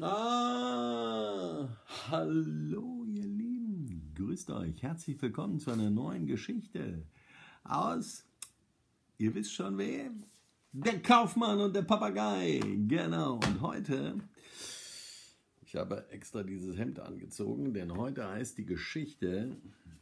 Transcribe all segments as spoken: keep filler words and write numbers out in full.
Ah, hallo ihr Lieben, grüßt euch, herzlich willkommen zu einer neuen Geschichte aus, ihr wisst schon wem, der Kaufmann und der Papagei, genau. Und heute, ich habe extra dieses Hemd angezogen, denn heute heißt die Geschichte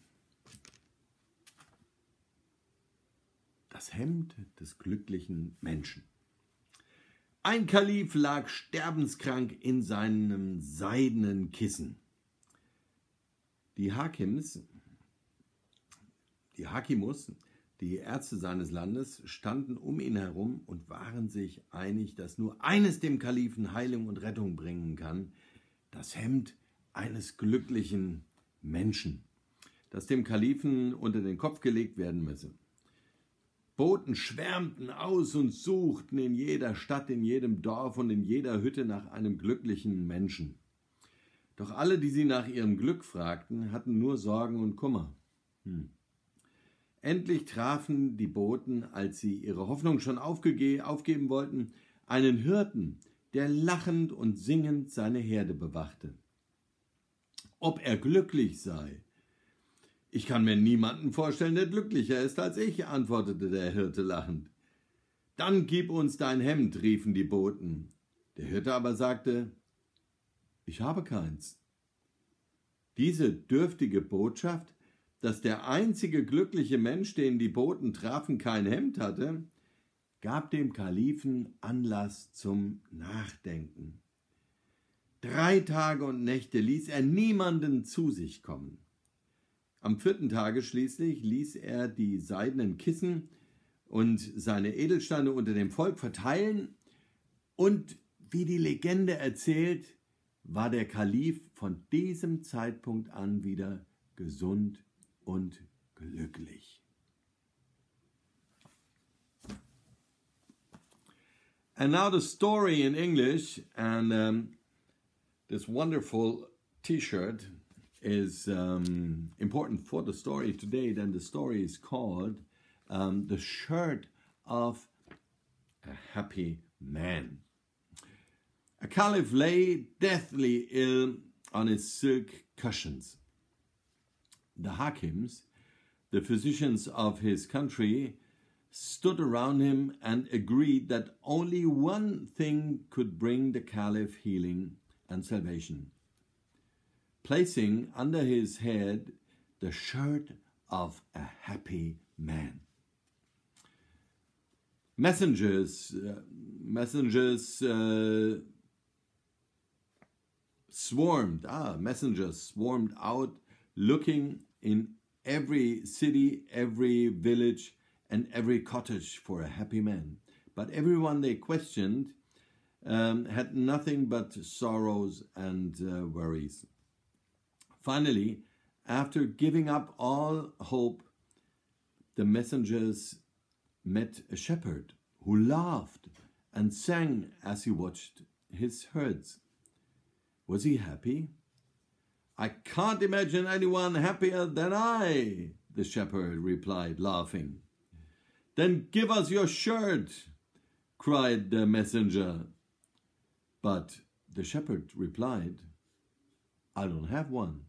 Das Hemd des glücklichen Menschen. Ein Kalif lag sterbenskrank in seinem seidenen Kissen. Die Hakims, die Hakimus, die Ärzte seines Landes, standen um ihn herum und waren sich einig, dass nur eines dem Kalifen Heilung und Rettung bringen kann: das Hemd eines glücklichen Menschen, das dem Kalifen unter den Kopf gelegt werden müsse. Boten schwärmten aus und suchten in jeder Stadt, in jedem Dorf und in jeder Hütte nach einem glücklichen Menschen. Doch alle, die sie nach ihrem Glück fragten, hatten nur Sorgen und Kummer. Hm. Endlich trafen die Boten, als sie ihre Hoffnung schon aufge- aufgeben wollten, einen Hirten, der lachend und singend seine Herde bewachte. Ob er glücklich sei? »Ich kann mir niemanden vorstellen, der glücklicher ist als ich«, antwortete der Hirte lachend. »Dann gib uns dein Hemd«, riefen die Boten. Der Hirte aber sagte: »Ich habe keins.« Diese dürftige Botschaft, dass der einzige glückliche Mensch, den die Boten trafen, kein Hemd hatte, gab dem Kalifen Anlass zum Nachdenken. Drei Tage und Nächte ließ er niemanden zu sich kommen. Am vierten Tage schließlich ließ er die seidenen Kissen und seine Edelsteine unter dem Volk verteilen, und wie die Legende erzählt, war der Kalif von diesem Zeitpunkt an wieder gesund und glücklich. And now the story in English, and um, this wonderful T-shirt is um, important for the story today. Then the story is called um, The Shirt of a Happy Man. A caliph lay deathly ill on his silk cushions. The hakims, the physicians of his country, stood around him and agreed that only one thing could bring the caliph healing and salvation: placing under his head the shirt of a happy man. Messengers, uh, messengers uh, swarmed, ah, messengers swarmed out, looking in every city, every village, and every cottage for a happy man. But everyone they questioned um, had nothing but sorrows and uh, worries. Finally, after giving up all hope, the messengers met a shepherd who laughed and sang as he watched his herds. Was he happy? "I can't imagine anyone happier than I," the shepherd replied, laughing. "Then give us your shirt," cried the messenger. But the shepherd replied, "I don't have one."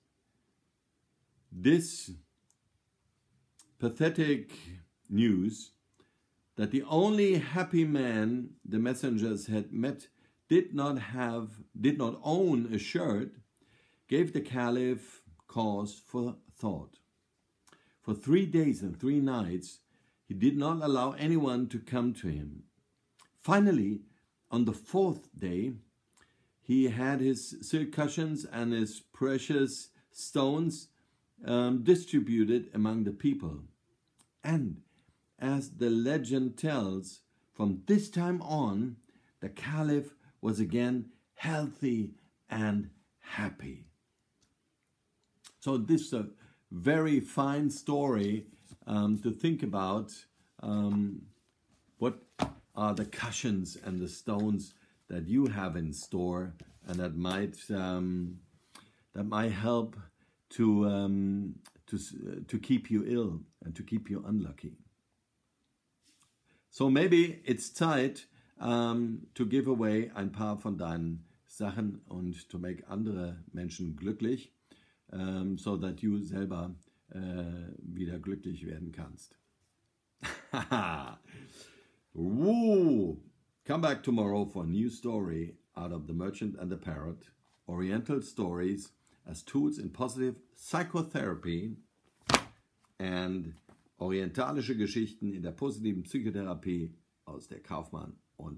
This pathetic news that the only happy man the messengers had met did not have, did not own a shirt, gave the caliph cause for thought. For three days and three nights, he did not allow anyone to come to him. Finally, on the fourth day, he had his silk cushions and his precious stones um, distributed among the people. And as the legend tells, from this time on, the caliph was again healthy and happy. So this is a very fine story um, to think about. Um, what are the cushions and the stones that you have in store, and that might um, that might help to um, to to keep you ill and to keep you unlucky. So maybe it's Zeit um, to give away ein paar von deinen Sachen und to make andere Menschen glücklich, um, so that you selber uh, wieder glücklich werden kannst. Woo! Come back tomorrow for a new story out of The Merchant and the Parrot, Oriental Stories as Tools in Positive Psychotherapy and orientalische Geschichten in der positiven Psychotherapie aus der Kaufmann